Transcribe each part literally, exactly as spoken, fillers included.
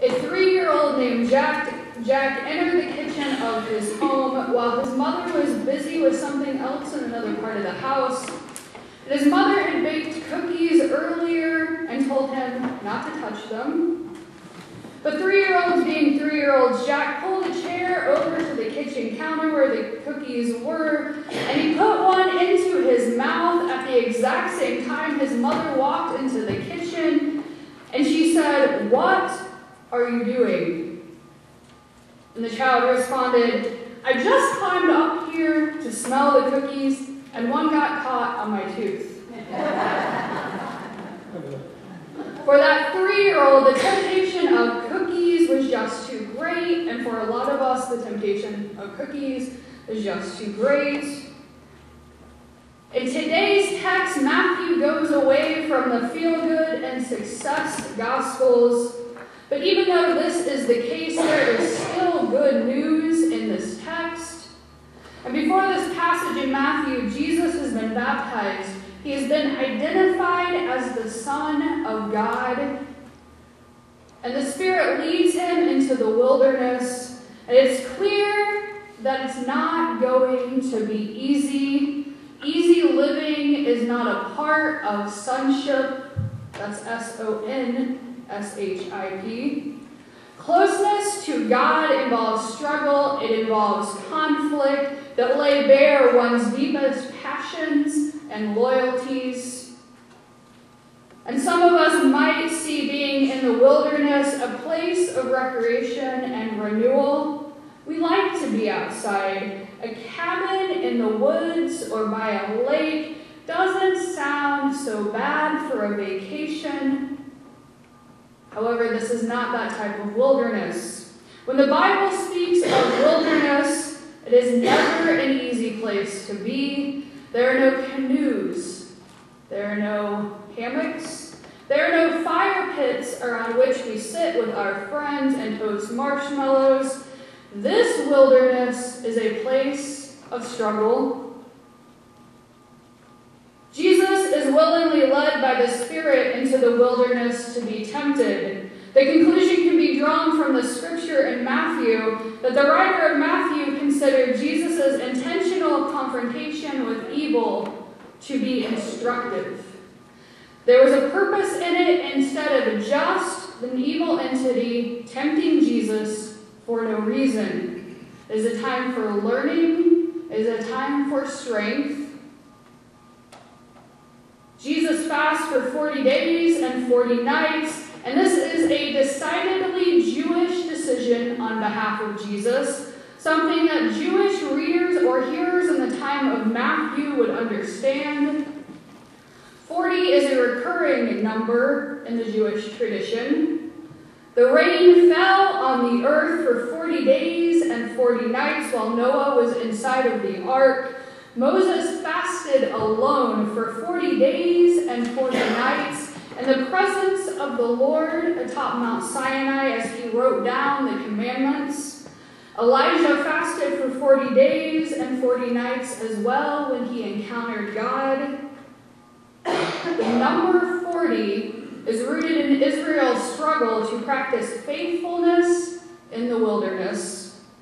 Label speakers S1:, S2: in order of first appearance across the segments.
S1: A three-year-old named Jack, Jack entered the kitchen of his home while his mother was busy with something else in another part of the house. And his mother had baked cookies earlier and told him not to touch them. But three-year-olds being three-year-olds, Jack pulled a chair over to the kitchen counter where the cookies were, and he put one into his mouth at the exact same time his mother walked into the kitchen, and she said, "What are you doing?" And the child responded, "I just climbed up here to smell the cookies, and one got caught on my tooth." For that three-year-old, the temptation of cookies was just too great, and for a lot of us, the temptation of cookies is just too great. In today's text, Matthew goes away from the feel-good and success gospels, but even though this is the case, there is still good news in this text. And before this passage in Matthew, Jesus has been baptized. He has been identified as the Son of God, and the Spirit leads him into the wilderness, and it's clear that it's not going to be easy. Easy living is not a part of sonship. That's S O N S H I P. Closeness to God involves struggle. It involves conflict that lay bare one's deepest passions and loyalties. And some of us might see being in the wilderness a place of recreation and renewal. We like to be outside. A cabin in the woods or by a lake doesn't sound so bad for a vacation. However, this is not that type of wilderness. When the Bible speaks of wilderness, it is never an easy place to be. There are no canoes. There are no hammocks. There are no fire pits around which we sit with our friends and toast marshmallows. This wilderness is a place of struggle. Jesus is willingly led by the Spirit into the wilderness to be tempted. The conclusion can be drawn from the scripture in Matthew that the writer of Matthew considered Jesus' intentional confrontation with evil to be instructive. There was a purpose in it instead of just an evil entity tempting Jesus for no reason. It is a time for learning. It is a time for strength. Jesus fasts for forty days and forty nights, and this is a decidedly Jewish decision on behalf of Jesus, something that Jewish readers or hearers in the time of Matthew would understand. forty is a recurring number in the Jewish tradition. The rain fell on the earth for forty days and forty nights while Noah was inside of the ark. Moses fasted alone for forty days and forty nights in the presence of the Lord atop Mount Sinai as he wrote down the commandments. Elijah fasted for forty days and forty nights as well when he encountered God. The number forty is rooted in Israel's struggle to practice faithfulness in the wilderness.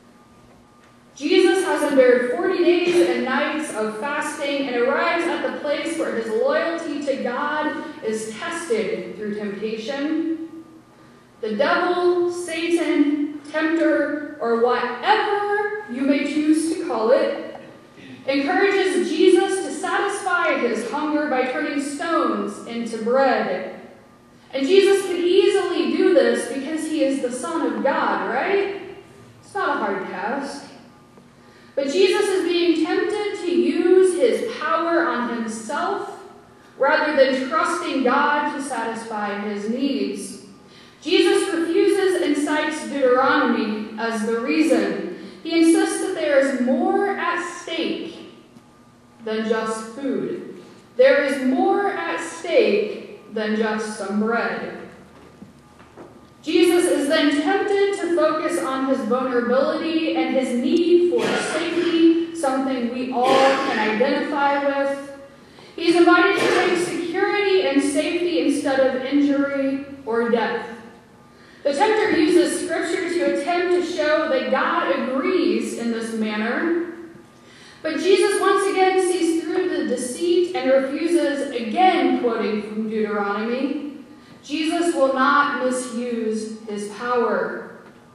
S1: Jesus has endured forty days and nights of fasting and arrives at the place where his loyalty to God is tested through temptation. The devil, Satan, tempter, or whatever you may choose to call it, encourages Jesus to satisfy his hunger by turning stones into bread. And Jesus could easily do this because he is the Son of God, right? It's not a hard task. But Jesus is being tempted to use his power on himself rather than trusting God to satisfy his needs. Jesus refuses and cites Deuteronomy as the reason. He insists that there is more at stake than just food. There is more at stake than just some bread. Jesus is then tempted to focus on his vulnerability and his need for safety, something we all can identify with. He's invited to take security and safety instead of injury or death. The tempter uses uses scripture to attempt to show that God agrees in this manner. But Jesus once again sees through the deceit and refuses, again quoting from Deuteronomy, Jesus will not misuse his power.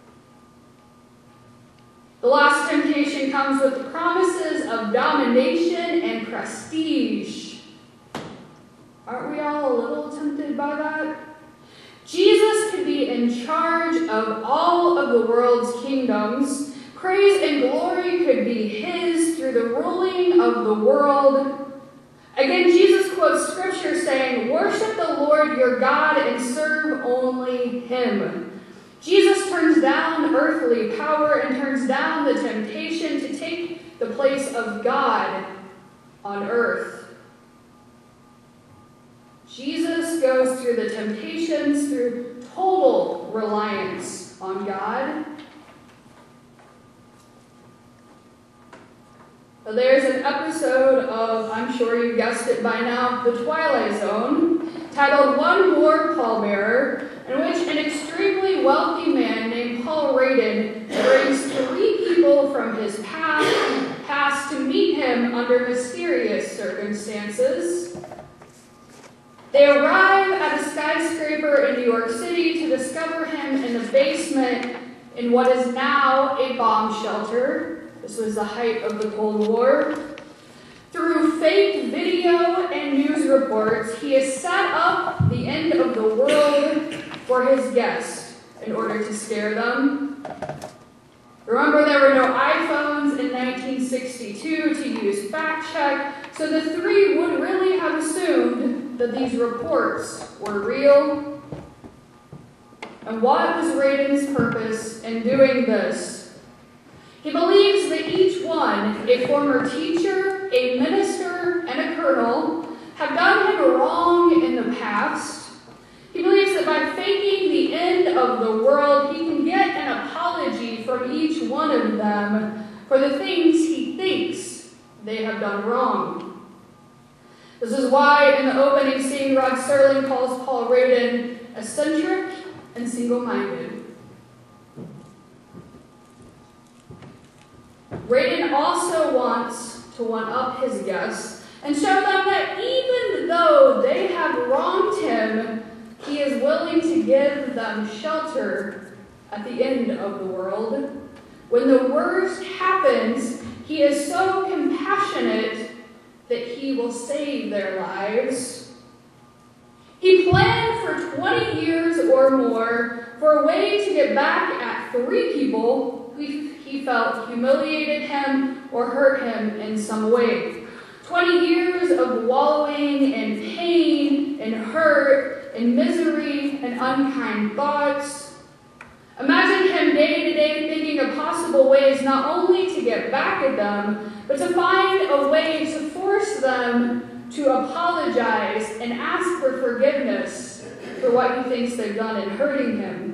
S1: The last temptation comes with the promises of domination and prestige. Aren't we all a little tempted by that? Jesus could be in charge of all of the world's kingdoms. Praise and glory could be his through the ruling of the world. Again, Jesus quotes scripture saying, worship the Lord your God and serve only him. Jesus turns down earthly power and turns down the temptation to take the place of God on earth. Jesus goes through the temptations through total reliance on God. There's an episode of, I'm sure you guessed it by now, The Twilight Zone, titled One More Pallbearer, in which an extremely wealthy man named Paul Radin brings three people from his past, past to meet him under mysterious circumstances. They arrive at a skyscraper in New York City to discover him in the basement in what is now a bomb shelter. This was the height of the Cold War. Through fake video and news reports, he has set up the end of the world for his guests in order to scare them. Remember, there were no iPhones in nineteen sixty-two to use fact check, so the three would really have assumed that these reports were real. And what was Radin's purpose in doing this? He believes that each one, a former teacher, a minister, and a colonel, have done him wrong in the past. He believes that by faking the end of the world, he can get an apology from each one of them for the things he thinks they have done wrong. This is why in the opening scene, Rod Serling calls Paul Radin eccentric and single-minded. Radin also wants to one-up his guests and show them that even though they have wronged him, he is willing to give them shelter at the end of the world. When the worst happens, he is so compassionate that he will save their lives. He planned for twenty years or more for a way to get back at three people who he felt humiliated him or hurt him in some way. twenty years of wallowing in pain and hurt and misery and unkind thoughts. Imagine him day to day thinking of possible ways not only to get back at them, but to find a way to force them to apologize and ask for forgiveness for what he thinks they've done in hurting him.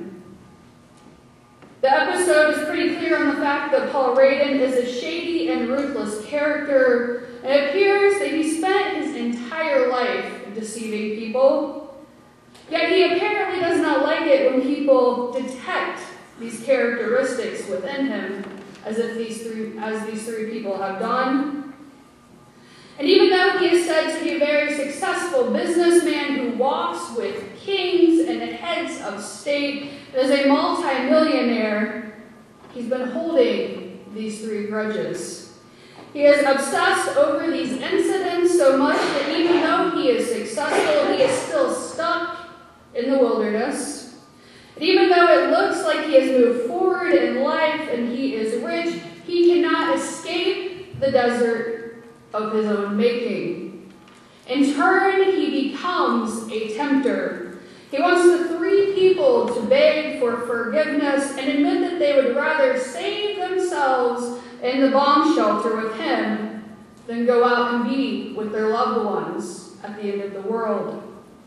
S1: The episode is pretty clear on the fact that Paul Radin is a shady and ruthless character, and it appears that he spent his entire life deceiving people. Yet he apparently does not like it when people detect these characteristics within him, as if these three, as these three people have done. And even though he is said to be a very successful businessman who walks with kings and heads of state, and is a multi-millionaire, he's been holding these three grudges. He is obsessed over these incidents so much that even though he is successful, he is still stuck in the wilderness. And even though it looks like he has moved forward in life and he is rich, he cannot escape the desert of his own making. In turn, he becomes a tempter. He wants the three people to beg for forgiveness and admit that they would rather save themselves in the bomb shelter with him than go out and be with their loved ones at the end of the world.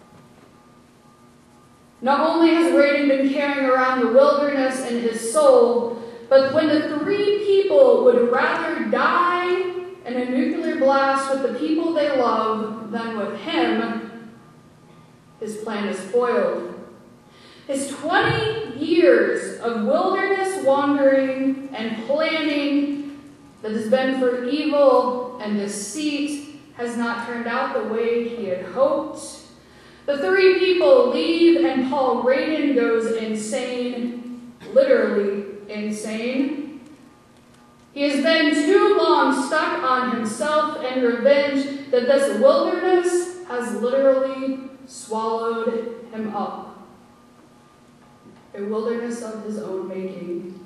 S1: Not only has Radin been carrying around the wilderness in his soul, but when the three people would rather die in a nuclear blast with the people they love than with him, his plan is foiled. His twenty years of wilderness wandering and planning that has been for evil and deceit has not turned out the way he had hoped. The three people leave and Paul Radin goes insane, literally insane. He has been too long stuck on himself and revenge that this wilderness has literally swallowed him up. A wilderness of his own making.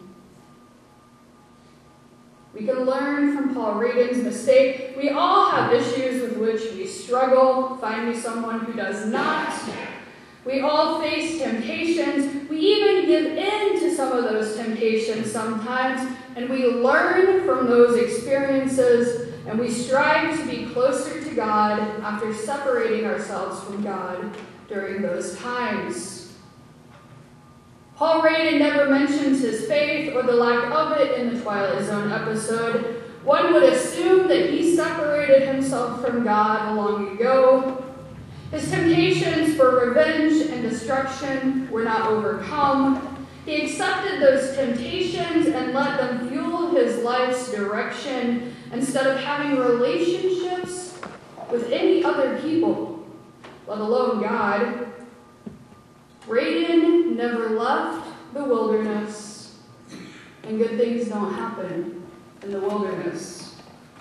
S1: We can learn from Paul Radin's mistake. We all have issues with which we struggle. Find me someone who does not. We all face temptations. We even give in to some of those temptations sometimes, and we learn from those experiences, and we strive to be closer to God after separating ourselves from God during those times. Paul Radin never mentions his faith or the lack of it in the Twilight Zone episode. One would assume that he separated himself from God long ago. His temptations for revenge and destruction were not overcome. He accepted those temptations and let them fuel his life's direction instead of having relationships with any other people, let alone God. Radin never left the wilderness, and good things don't happen in the wilderness.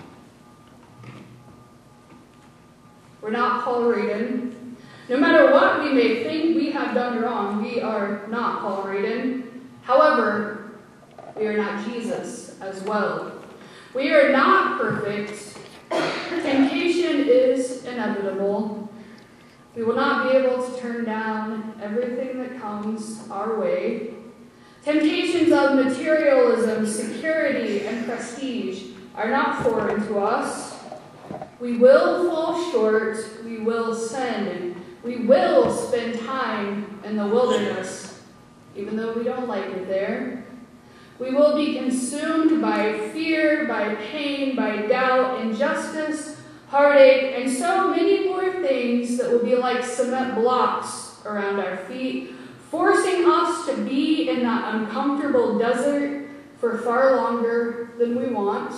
S1: We're not Paul Radin. No matter what we may think we have done wrong, we are not Paul Radin. However, we are not Jesus as well. We are not perfect. Temptation is inevitable. We will not be able to turn down everything that comes our way. Temptations of materialism, security, and prestige are not foreign to us. We will fall short. We will sin. We will spend time in the wilderness, even though we don't like it there. We will be consumed by fear, by pain, by doubt, injustice, heartache, and so many more things that will be like cement blocks around our feet, forcing us to be in that uncomfortable desert for far longer than we want.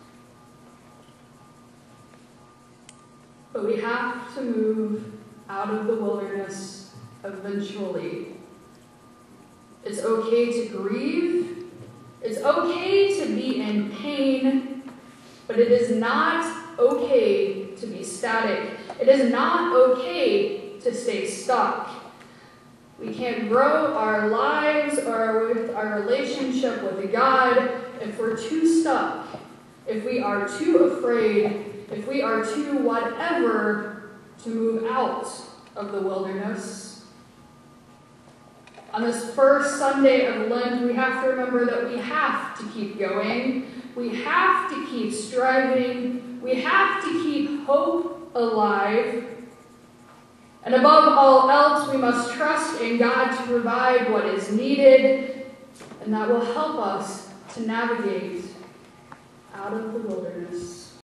S1: But we have to move out of the wilderness eventually. It's okay to grieve. It's okay to be in pain, but it is not okay to be static. It is not okay to stay stuck. We can't grow our lives or with our relationship with God if we're too stuck, if we are too afraid, if we are too whatever to move out of the wilderness. On this first Sunday of Lent, we have to remember that we have to keep going. We have to keep striving. We have to keep hope alive. And above all else, we must trust in God to provide what is needed, and that will help us to navigate out of the wilderness.